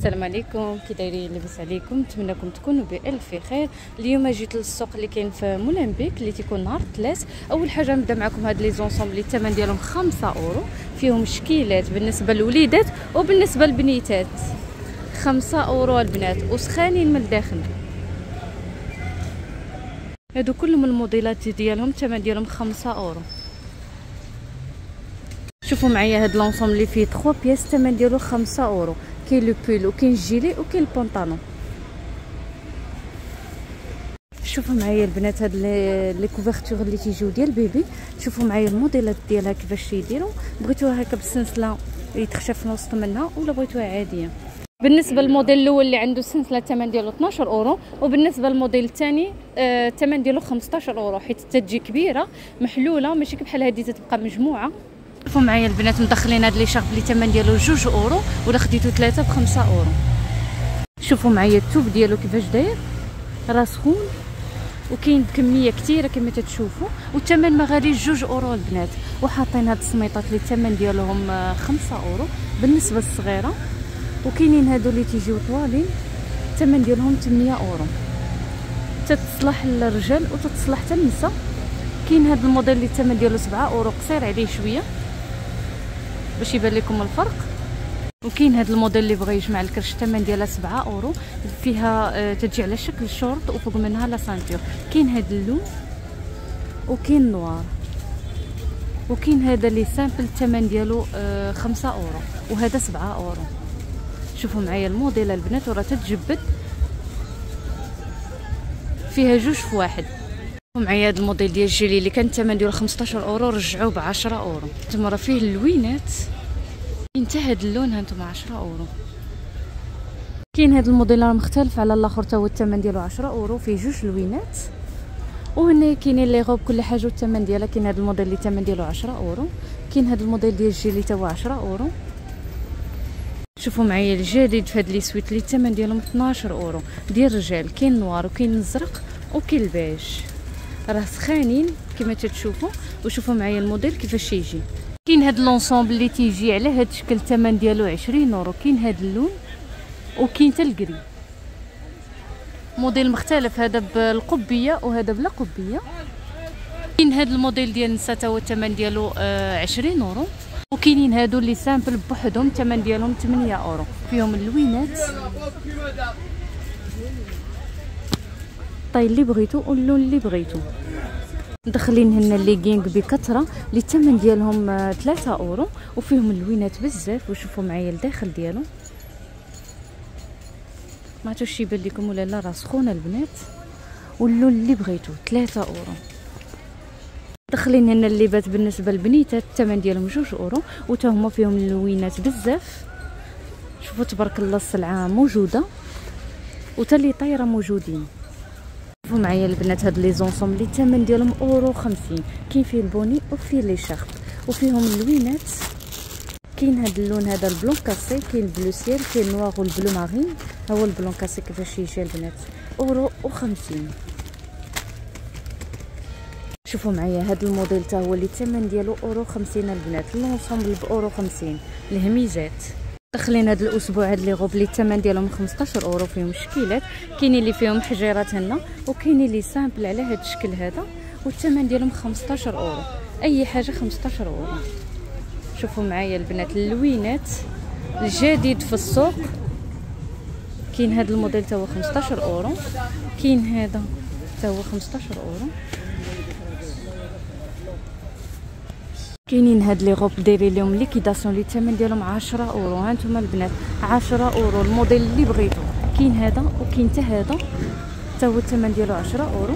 السلام عليكم، كي دايرين؟ لاباس عليكم؟ نتمنىكم تكونوا بالف خير. اليوم جيت للسوق اللي كاين في مولنبيك اللي تيكون نهار الثلاث. اول حاجه نبدا معكم هاد لي زونسومبل اللي الثمن ديالهم 5 اورو، فيهم شكيلات بالنسبه للوليدات وبالنسبه للبنيتات. 5 اورو البنات وسخانين من الداخل. هادو كلهم الموديلات ديالهم الثمن ديالهم 5 اورو. شوفوا معايا هاد لونسومبل اللي فيه 3 بياس الثمن ديالو 5 اورو. كاين لو بول وكاين الجيلي وكاين البونطالون. شوفوا معايا البنات هاد لي كوفرتور اللي تيجيو ديال البيبي. شوفوا معايا الموديلات ديالها كيفاش يديروا، بغيتوها هكا بالسلسله يتخشى في الوسط منها ولا بغيتوها عاديه. بالنسبه للموديل الاول اللي عنده السلسله الثمن ديالو 12 اورو، وبالنسبه للموديل الثاني الثمن ديالو 15 اورو، حيت تجي كبيره محلوله ماشي بحال هذه تتبقى مجموعه. شوفوا معايا البنات مدخلين هاد لي شارب اللي الثمن ديالو 2 اورو، ولا خديتو 3 ب5 اورو. شوفوا معايا التوب ديالو كيفاش داير، راه سخون وكاين بكميه كثيره كما تتشوفوا، والثمن ما غاليش 2 اورو البنات. وحاطين هاد السميطات اللي الثمن ديالهم 5 اورو بالنسبه للصغيره، وكاينين هادو اللي تيجيو طوالين الثمن ديالهم 8 اورو. تتصلح للرجال وتتصلح حتى للنساء. كاين هاد الموديل اللي الثمن ديالو 7 اورو، قصير عليه شويه باش يبان لكم الفرق. وكاين هاد الموديل اللي بغى يجمع الكرش الثمن ديالها 7 اورو، فيها تجي على شكل شورت وفوق منها لا سانتور. كاين هاد اللون وكاين النوار، وكاين هذا اللي سامبل الثمن ديالو 5 اورو، وهذا 7 اورو. شوفوا معايا الموديل البنات وراه تتجبد، فيها 2 في 1. معايا هاد الموديل ديال الجيلي اللي كان الثمن ديالو 15 اورو، رجعوه ب 10 اورو. نتوما راه فيه اللوينات، كاين حتى هاد اللون هانتوما 10 اورو. كاين هاد الموديل راه مختلف على الاخر، تا هو الثمن ديالو 10 اورو، فيه 2 لوينات. وهنا كاينين لي غوب كل حاجه والثمن ديالها. كاين هاد الموديل اللي الثمن ديالو 10 اورو، كاين هاد الموديل ديال الجيلي تا هو 10 اورو. شوفوا معايا الجديد في هاد لي سويت اللي الثمن ديالهم 12 اورو ديال الرجال. كاين النوار وكاين الزرق وكاين البيج، راه سخانين كما تتشوفوا. وشوفوا معايا الموديل كيفاش يجي. كاين هاد لونسومبل اللي تيجي على هاد الشكل الثمن ديالو 20 اورو. كاين هاد اللون وكاين حتى الكري، موديل مختلف، هذا بالقبيه وهذا بلا قبيه. كاين هاد الموديل ديال النساء تا هو الثمن ديالو 20 اورو. وكاينين هادو اللي سامبل بوحدهم الثمن ديالهم 8 اورو، فيهم اللوينات الطاي اللي بغيتو واللون اللي بغيتو. مدخلين هنا ليغينغ بكثره اللي الثمن ديالهم 3 اورو، وفيهم اللوينات بزاف. وشوفوا معايا الداخل ديالو، ما عرفتش يبان لكم ولا لا، راه سخونه البنات. واللون اللي بغيتو 3 اورو. داخلين هنا الليبات بالنسبه للبنيتات الثمن ديالهم 2 اورو، وتا هما فيهم اللوينات بزاف. شوفوا تبارك الله السلعه موجوده، وتا لي طايره موجودين. شوفوا معايا البنات هاد لي زونسومبل اللي الثمن ديالهم اورو 50. كاين فيه البوني وفيه لي شارب وفيهم اللوينات. كاين هاد اللون هذا البلون كاسي، كاين البلو سيل، كاين النوار والبلو مارين. ها هو البلون كاسي كيفاش يجي البنات، اورو و50. شوفوا معايا هاد الموديل تا هو اللي الثمن ديالو اورو 50 البنات. لونسومبل باورو 50. الهميزات داخلين هاد الاسبوع هاد لي غوب اللي الثمن ديالهم 15 اورو، فيهم شكيلات. كاينين اللي فيهم حجيرات هنا، وكاينين اللي سامبل على هاد الشكل هذا، والثمن ديالهم 15 اورو. اي حاجه 15 اورو. شوفوا معايا البنات اللوينات الجديد في السوق. كاين هاد الموديل تا هو 15 اورو، كاين هذا تا هو 15 اورو. كاينين هاد لي غوب دايرين لهم ليكيداسيون اللي الثمن ديالهم 10 اورو. ها نتوما البنات 10 اورو الموديل اللي بغيتو. كاين هذا وكاين حتى هذا تا هو الثمن ديالو 10 اورو.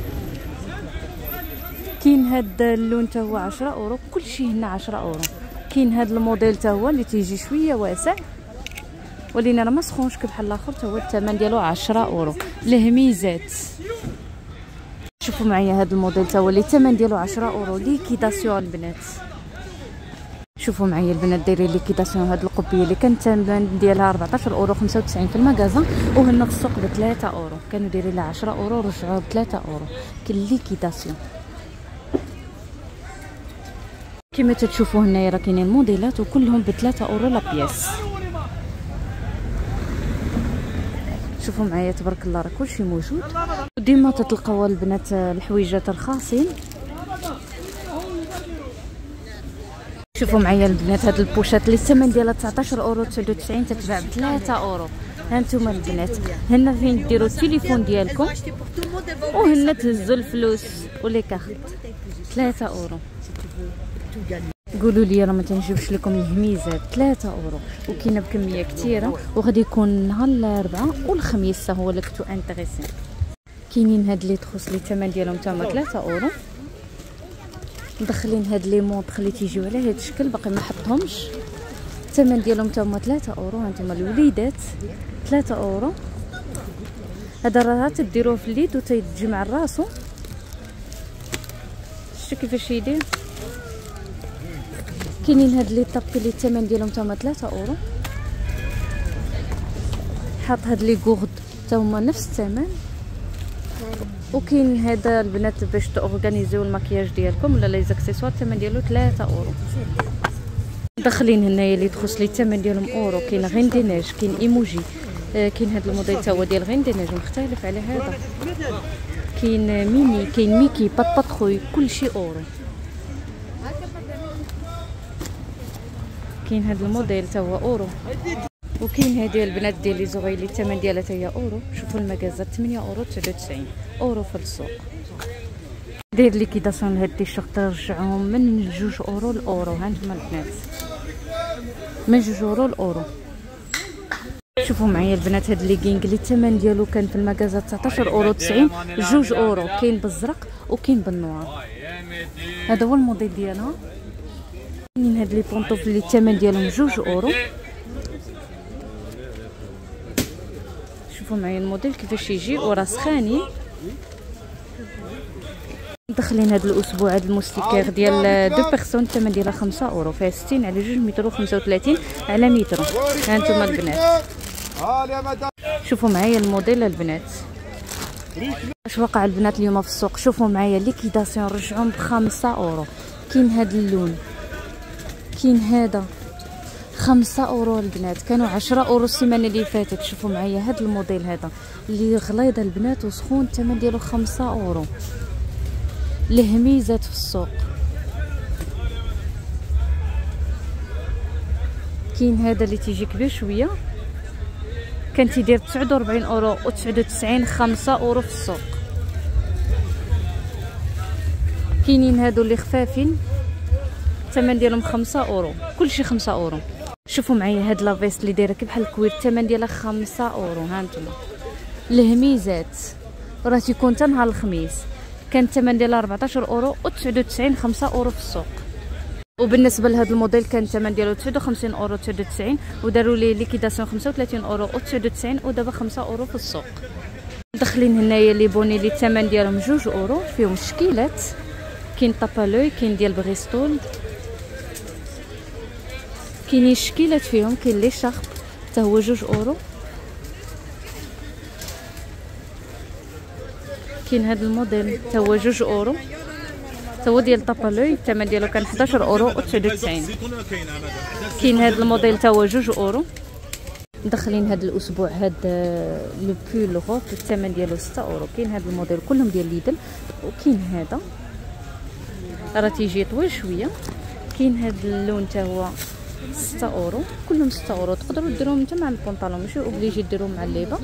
كاين هاد اللون تا هو 10 اورو. كلشي هنا 10 اورو. كاين هاد الموديل تا هو اللي تيجي شويه واسع، ولينا راه ما سخونش بحال الاخر، تا هو الثمن ديالو 10 اورو. الهميزات شوفوا معايا هاد الموديل تا هو اللي الثمن ديالو 10 اورو. ليكيداسيون البنات. شوفوا معايا البنات دايرين ليكيداسيون هاد القبيه اللي كان الثمن ديالها 14 اورو 95 في المغازه، وهنا في السوق ب 3 اورو. كانوا دايرين لها 10 اورو رجعوها ب 3 اورو. كاين ليكيداسيون كما تتشوفوا هنايا. راه كاينين موديلات وكلهم ب 3 اورو لا بياس. شوفوا معايا تبارك الله راه كلشي موجود. ديما تتلقاو البنات الحويجات رخاصين. شوفوا معايا البنات هاد البوشات اللي الثمن ديالها 19 اورو 99 تتباع ب 3 اورو. ها انتم البنات هنا فين ديروا التليفون ديالكم وهنا تهزوا الفلوس ولي كارت 3 اورو. قولوا لي راه ما تنجيوش لكم الهميزات 3 اورو وكاينه بكميه كثيره وغادي يكون نهار الاربعاء والخميس هو اللي كنتو انتريسي. كاينين هاد لي تخوص اللي الثمن ديالهم تما 3 اورو. مدخلين هاد لي مونطخ اللي تيجيو على هاد الشكل باقي ما حطهمش الثمن ديالهم تما 3 اورو. هانتوما الوليدات 3 اورو. هذا راه تديروه في اليد وتيتجمع راسو. شتو كيفاش يدير. كاينين هاد لي طابي اللي الثمن ديالهم تما 3 اورو. حاط هاد لي غورد تا هما نفس الثمن. وكاين هذا البنات باش تورغانيزيو المكياج ديالكم ولا لي زاكسيسوار الثمن ديالو 3 اورو. داخلين هنايا اللي تخص لي الثمن ديالهم اورو. كاين غين ديناج كاين ايموجي كاين هذا الموديل تا هو ديال غين ديناج مختلف على هذا. كاين ميني كاين ميكي بات باتروي كلشي اورو. كاين هذا الموديل تا هو اورو. وكاين هذه البنات ديال لي زغيلي الثمن ديالها حتى هي اورو. شوفوا المكازات 8 اورو 99 اورو في السوق. داير ليكيداسيون لهاد التيشيرت رجعهم من 2 اورو لاورو. ها انتم البنات من 2 اورو لاورو. شوفوا معايا البنات هاد ليغينغ اللي الثمن ديالو كان في المكازات 19 اورو 90 2 اورو. كاين بالزرق وكاين بالنوار. هذا هو الموديل ديالها. كاينين هاد لي بونطوف اللي الثمن ديالهم 2 اورو. شوفوا معايا الموديل كيفاش يجي وراسخاني. داخلين هذا الاسبوع هذا الموستيكير ديال 2 بيرسون الثمن ديالها 5 اورو فيها 60 على 2 متر و35 على متر. ها انتم البنات شوفوا معايا الموديل البنات اش وقع البنات اليوم في السوق. شوفوا معايا ليكيداسيون رجعهم ب5 اورو. كاين هذا اللون كاين هذا 5 اورو البنات كانوا 10 اورو السيمانه اللي فاتت. شوفوا معايا هذا الموديل هذا اللي غليظ البنات وسخون الثمن ديالو 5 اورو. الهميزات في السوق. كاين هذا اللي تيجي كبير شويه كان تيدير 49 اورو و99 5 اورو في السوق. كاينين هادو اللي خفافين الثمن ديالهم 5 اورو كلشي 5 اورو. شوفوا معايا هاد لافيست اللي دايره كي بحال الكوير الثمن ديالها 5 اورو. ها انتم الهميزات راه تيكون حتى نهار الخميس كان الثمن ديالها 14 اورو و99 5 اورو في السوق. وبالنسبه لهذا الموديل كان الثمن ديالو 59 اورو 99 وداروا ليه ليكيداسيون 35 اورو و99 ودابا 5 اورو في السوق. داخلين هنايا لي بوني اللي الثمن ديالهم 2 اورو فيهم الشكيلات. كاين طابالوي كاين ديال بريستول كاينين شكيلات فيهم. كاين لي شارب حتى هو 2 اورو. كاين هذا الموديل حتى هو 2 اورو حتى هو ديال طابالوي الثمن ديالو كان 11 اورو و99. كاين هذا الموديل حتى هو 2 اورو. مدخلين هذا الاسبوع هذا لو بول غوف الثمن ديالو 6 اورو. كاين هذا الموديل كلهم ديال ليدل. وكاين هذا راه تيجي طويل شويه. كاين هذا اللون حتى هو 6 اورو كلهم 6 اورو. تقدروا ديروهم نتا مع البونطالون ماشي اوبليجي ديروهم مع الليبه.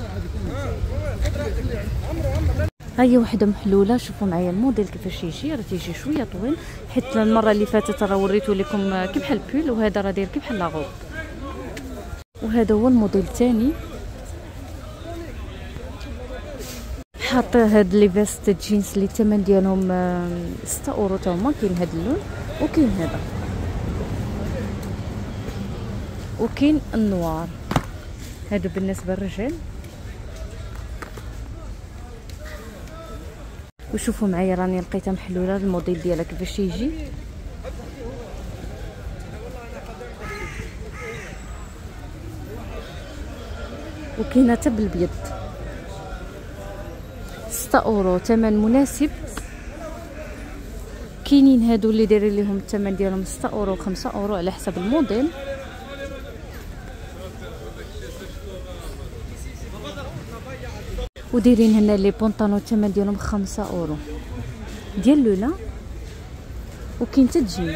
ها هي وحده محلوله. شوفوا معايا الموديل كيفاش يجي راه تيجي شويه طويل حيت المره اللي فاتت راه وريتو لكم كي بحال البول وهذا راه داير كي بحال لاغوب. وهذا هو الموديل الثاني. حاط هاد لي فيست جينز اللي الثمن ديالهم 6 اورو تا هما. كاين هاد اللون وكاين هذا وكاين النوار. هادو بالنسبه للرجال. وشوفوا معايا راني لقيتها محلوله الموديل ديالها كيفاش يجي. وكاينه حتى بالبيض 6 اورو ثمن مناسب. كاينين هادو اللي دايرين لهم الثمن ديالهم 6 اورو 5 اورو على حسب الموديل. ودايرين هنا لي بونطانو الثمن ديالهم 5 اورو ديال لولا، وكاين حتى الجين.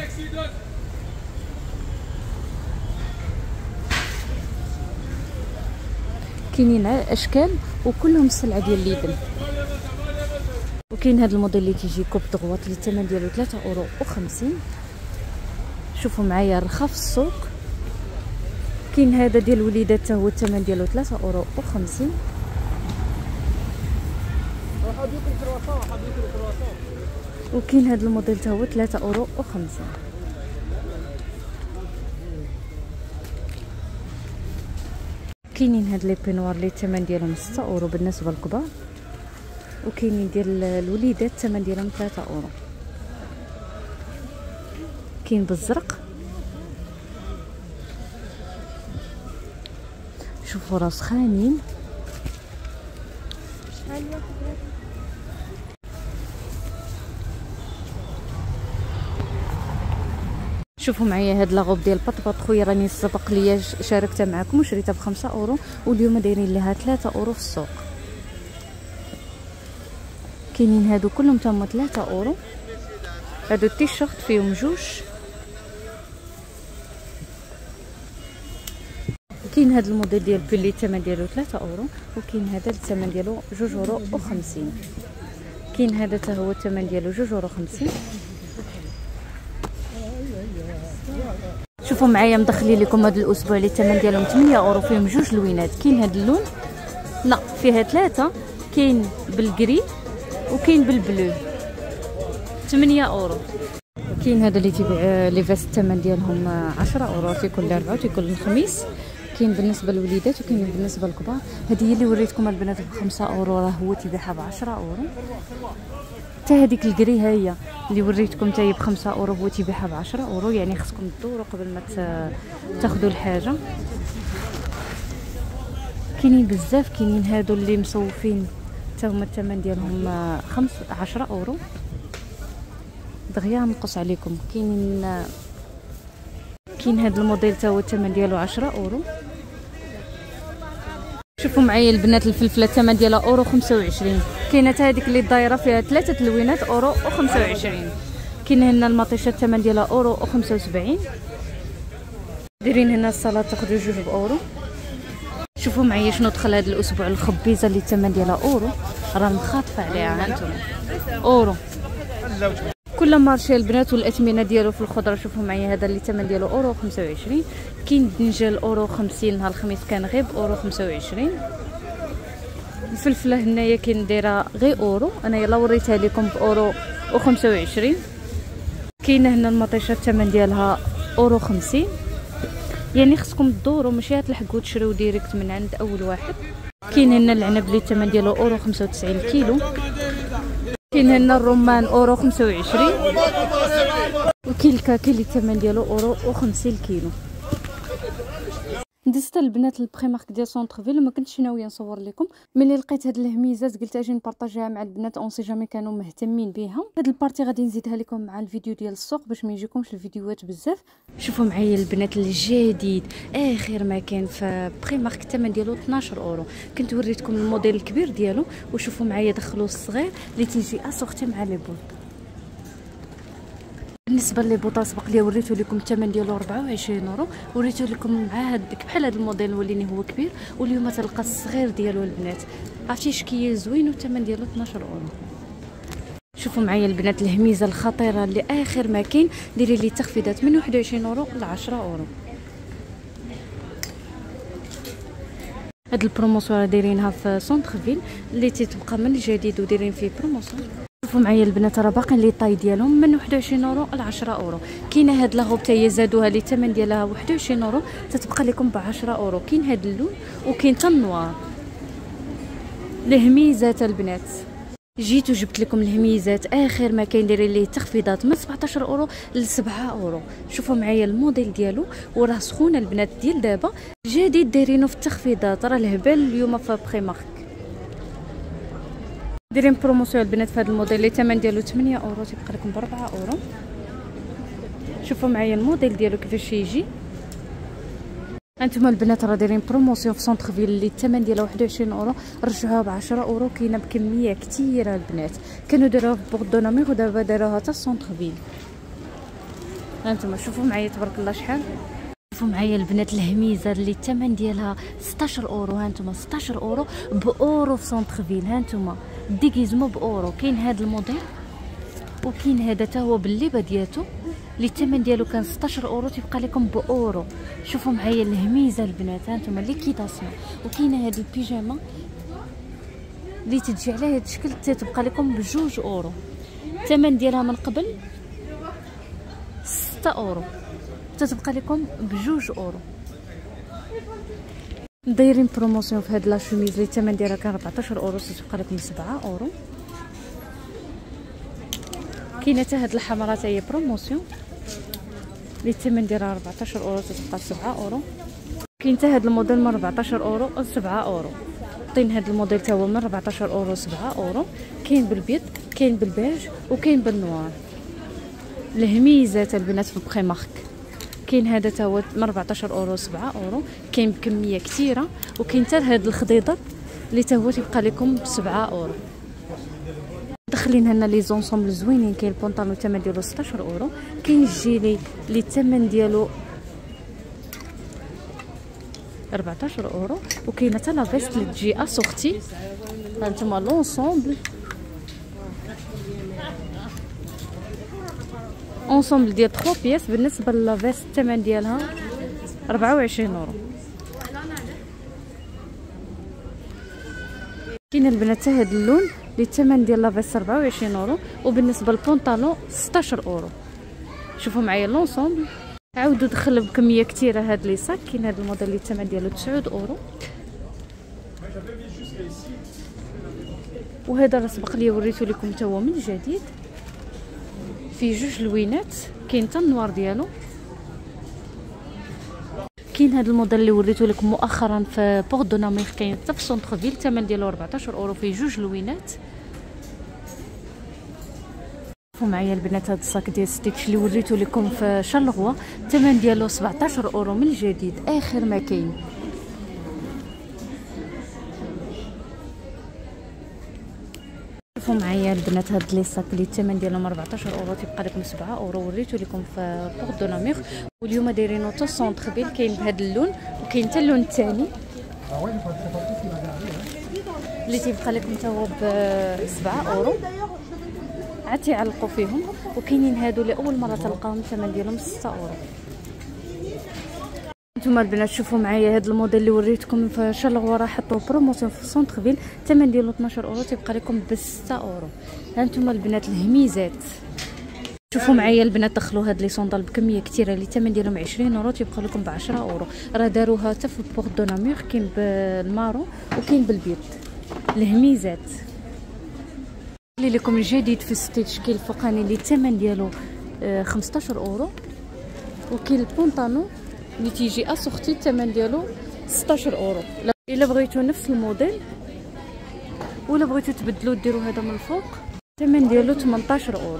كاينين اشكال وكلهم السلعه ديال ليدل. وكاين هذا الموديل اللي تيجي كوب دغواط اللي الثمن ديالو 3 اورو و50. شوفوا معايا رخا في السوق. كاين هذا ديال الوليدات حتى هو الثمن ديالو 3 اورو و50. وكاين هذا الموديل حتى هو 3 اورو و50. كاينين هاد لي بينوار اللي الثمن ديالهم 6 اورو بالنسبه للكبار، وكاينين ديال الوليدات الثمن ديالهم 3 اورو. كاين بالزرق. شوفوا راس خانين. شوفوا معايا هاد لاغوب ديال بطبط خويا، راني سبق ليا شاركتها معكم وشريتها ب5 اورو، واليوم دايرين ليها 3 اورو في السوق. كاينين هادو كلهم تما 3 اورو. هادو التيشيرت فيهم جوج. كاين هاد الموديل ديال بيلي الثمن ديالو 3 اورو، وكاين هذا الثمن ديالو 2 اورو و50. كاين هذا حتى هو الثمن ديالو 2 اورو 50. شوفوا معايا مدخلين لكم هذا الاسبوع اللي الثمن ديالهم 8 اورو، فيهم جوج لوينات. كاين هذا اللون، لا فيها 3، كاين بالكري وكاين بالبلو 8 اورو. كاين هذا اللي تيبيع ليفاس الثمن ديالهم 10 اورو، تيكون الاربعاء وتيكون الخميس. كاين بالنسبه للوليدات وكاين بالنسبه للكبار. هذه هي اللي وريتكم البنات ب5 اورو، راه هو تيبيعها ب10 اورو. حتى هذيك الكري ها هي اللي وريتكم حتى هي ب5 اورو، هو تيبيعها ب10 اورو. يعني خصكم تدوروا قبل ما تاخذوا الحاجه. كاينين بزاف. كاينين هادو اللي مصوفين حتى هما الثمن ديالهم 10 اورو. دغيا نقص عليكم. كاين هذا الموديل حتى هو الثمن ديالو 10 اورو. شوفوا معايا البنات الفلفله الثمن ديالها اورو 25. كاينه حتى هذيك اللي دايره فيها 3 لوينات اورو و25. كاين هنا المطيشه الثمن ديالها اورو و75. دايرين هنا الصلاه تاخذوا 2 باورو. شوفوا معايا شنو دخل هذا الاسبوع، الخبيزه اللي الثمن ديالها اورو، راه مخاطفه عليها ها انتم اورو. كل مارشي البنات والاثمنه ديالو في الخضره. شوفوا معايا هذا اللي الثمن ديالو اورو 25. كاين الدنجال اورو 50، نهار الخميس كان غير اورو 25. الفلفله هنايا كاين دايره غير اورو، انا يلا وريتها لكم باورو و25. كاينه هنا المطيشه الثمن ديالها اورو 50. يعني خصكم تدوروا ماشي تلحقوا تشريو ديريكت من عند اول واحد. كاين هنا العنب اللي الثمن ديالو اورو 95 كيلو. كاين هنا الرمان اورو 25. وكاين الكاكي اللي الثمن ديالو اورو و50 كيلو. دزت البنات البري مارك ديال سونتر فيل، ما كنتش ناويه نصور لكم. ملي لقيت هاد الهميزات قلت اجي نبارطاجيها مع البنات اون سي جامي كانوا مهتمين بها. هاد البارتي غادي نزيدها لكم مع الفيديو ديال السوق باش ما يجيكمش الفيديوهات بزاف. شوفوا معايا البنات الجديد اخر ما كان في بري مارك الثمن ديالو 12 اورو. كنت وريتكم الموديل الكبير ديالو، وشوفوا معايا دخلوا الصغير اللي تيجي اسورتي مع لي بوط. بالنسبه لي بوطه سبق لي وريته لكم الثمن ديالو 24 اورو، وريته لكم مع هذاك بحال هذا الموديل وليني هو كبير، واليوم تلقى الصغير ديالو البنات. عرفتي شكيه زوين والثمن ديالو 12 اورو. شوفوا معايا البنات الهميزه الخطيره اللي اخر ما كاين، ديري لي تخفيضات من 21 اورو ل 10 اورو. هاد البروموسيون دايرينها في سونتر فيل اللي تتبقى من الجديد ودايرين فيه بروموسيون. شوفوا معايا البنات راه باقي لي طاي ديالهم من 21 اورو ل 10 اورو. كاينه هاد لاغوب حتى هي زادوها لي الثمن ديالها 21 اورو، تتبقى لكم ب 10 اورو. كاين هاد اللون وكاين حتى النوار. الهميزات البنات جيت وجبت لكم الهميزات اخر ما كاين، دايرين ليه تخفيضات من 17 اورو ل 7 اورو. شوفوا معايا الموديل ديالو وراه سخونه البنات ديال دابا جديد، دايرينه في التخفيضات. راه الهبال اليوم في بري مارك دايرين بروموسيون البنات في هذا الموديل اللي الثمن ديالو 8 اورو، تيبقى لكم ب 4 اورو. شوفوا معايا الموديل ديالو كيفاش يجي. هانتوما البنات راه دايرين بروموسيون في سونتر فيل اللي الثمن ديالها 21 اورو، رجعوها ب 10 اورو. كاينه بكميه كثيره البنات، كانوا داروها في بوردوناميغ ودابا داروها حتى في سونتر فيل. هانتوما شوفوا معايا تبارك الله شحال. شوفوا معايا البنات الهميزه اللي الثمن ديالها 16 اورو. هانتوما 16 اورو باورو في سونتر فيل. هانتوما ديغيزمو باورو. كاين هذا الموديل وكاين هذا تا هو بالليبه ديالو اللي الثمن ديالو كان 16 اورو تيبقى لكم باورو. شوفوا معايا الهميزه البنات. هانتوما ليكيداسيون. وكاينه هذه البيجامه اللي تجي على هذا الشكل تتبقى لكم بجوج اورو. الثمن ديالها من قبل 6 اورو تتبقى لكم بجوج اورو. دايرين بروموسيون في هاد لا شوميز اللي الثمن ديالها كان 14 اورو تتبقى لكم 7 اورو. كاينه حتى هاد الحمراء حتى هي بروموسيون اللي الثمن ديالها 14 اورو تتبقى 7 اورو. كاين حتى هاد الموديل من 14 اورو ل 7 اورو. عطين هاد الموديل حتى هو من 14 اورو 7 اورو. كاين بالبيض، كاين بالبيج، وكاين بالنوار. الهميزات البنات في البريمارك. كاين هذا تا هو من 14 اورو 7 اورو. كاين بكميه كثيره. وكاين حتى هاد الخضيضر اللي تا هو تيبقى لكم ب 7 اورو. داخلين هنا لي زونسومبل زوينين. كاين البونطالون الثمن ديالو 16 اورو. كاين الجيلي اللي الثمن ديالو 14 اورو. وكاين حتى لا فيست اللي تجي اسورتي. هانتوما لونسومبل اونسومبل ديال 3 بياس. بالنسبه لا فيست الثمن ديالها 24 اورو. كاين البنات حتى هذا اللون اللي الثمن ديال لا فيست 24 اورو. وبالنسبه للبونطالون 16 اورو. شوفوا معايا لونسومبل. عاودوا دخل بكميه كثيره هاد لي صاك. كاين هذا الموديل اللي الثمن ديالو 9 اورو. وهذا راه سبق لي وريتو لكم حتى هو من جديد فيه جوج لوينات. كاين حتى النوار ديالو. كاين هذا الموديل اللي وريتو لكم مؤخرا في بوردوناميغ. كاين حتى في سونتر فيل الثمن ديالو 14 اورو فيه جوج لوينات. شوفوا معايا البنات هذا الصاك ديال ستيتش اللي وريتو لكم في شارلغوا الثمن ديالو 17 اورو من جديد اخر ما كاين. شوفوا معايا البنات هاد لي صاك اللي الثمن ديالهم 14 اورو تيبقى لكم 7 اورو. وريتو لكم في بوردوناميغ واليوم دايرينو حتى سونتر فيل. كاين بهذا اللون وكاين حتى اللون الثاني اللي تيبقى لكم حتى هو ب 7 اورو. عاد تيعلقوا فيهم. وكاينين هادو اللي اول مره تلقاهم الثمن ديالهم 6 اورو. نتوما البنات شوفوا معايا هذا الموديل اللي وريتكم في شارلغوا راه حطوه بروموسيون في سونتر فيل. الثمن ديالو 12 اورو تيبقى لكم ب 6 اورو. هانتوما البنات الهميزات. شوفوا معايا البنات دخلوا هاد لي صوندال بكميه كثيره اللي الثمن ديالهم 20 اورو تيبقى لكم ب 10 اورو. راه داروها حتى في بوردوناميغ. كاين بالمارو وكاين بالبيض. الهميزات اللي لكم الجديد في ستيتش. كاين الفوقاني اللي الثمن ديالو 15 اورو. وكاين البونطالون اللي تيجي اسورتي الثمن ديالو 16 اورو. الا بغيتو نفس الموديل ولا بغيتو تبدلو ديروا هذا من الفوق الثمن ديالو 18 اورو.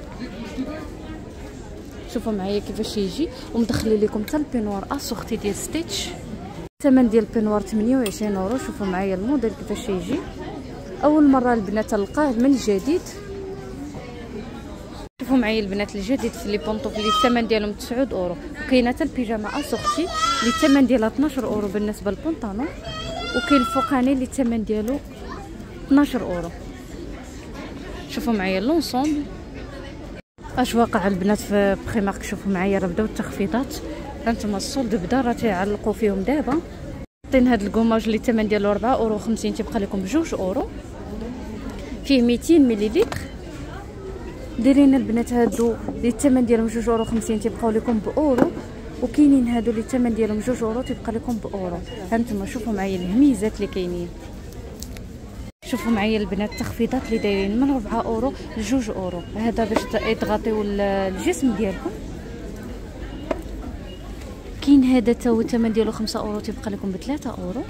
شوفوا معايا كيفاش يجي. ومدخلين لكم حتى البينوار اسورتي ديال ستيتش. الثمن ديال البينوار 28 اورو. شوفوا معايا الموديل كيفاش يجي. اول مره البنات تلقاه من جديد. شوفوا معايا البنات الجديد في لي بونطوف اللي الثمن ديالهم 9 اورو. وكاينه حتى البيجامه اسورتي اللي الثمن ديالها 12 اورو بالنسبه للبونطالون. وكاين الفوقاني اللي الثمن ديالو 12 اورو. شوفوا معايا لونسومبل. اش واقع البنات في بريمارك. شوفوا معايا راه بداو التخفيضات. هانتوما السولد بدا راه تيعلقوا فيهم دابا. حاطين هذا الكوماج اللي الثمن ديالو 4 اورو 50 تيبقى لكم ب2 اورو. فيه 200 مليلتر. دايرين البنات هادو اللي الثمن ديالهم 2 اورو 50 تيبقاو لكم باورو. وكاينين هادو اللي الثمن ديالهم 2 اورو تيبقى لكم باورو. هانتوما شوفوا معايا الهميزات اللي كاينين. شوفوا معايا البنات التخفيضات اللي دايرين من 4 اورو ل 2 اورو. هذا باش تغطيو الجسم ديالكم. كاين هذا تا هو الثمن ديالو 5 اورو تيبقى لكم ب 3 اورو.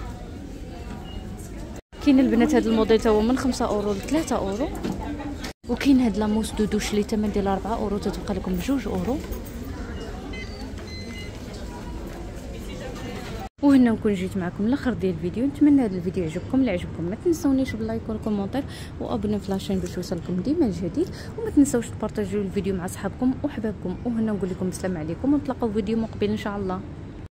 كاين البنات هذا الموديل تا هو من 5 اورو ل 3 اورو. وكاين هاد لاموس دو دوش اللي الثمن ديالها 4 اورو تتبقى لكم ب 2 اورو. وهنا نكون جيت معكم لاخر ديال الفيديو. نتمنى هذا الفيديو يعجبكم. لا عجبكم ما تنسونيش باللايك والكومونتير وابوني في لاشين باش يوصلكم ديما الجديد، وما تنسوش تبارطاجيو الفيديو مع صحابكم وحبابكم. وهنا نقول لكم السلام عليكم ونتلاقاو في فيديو مقبل ان شاء الله.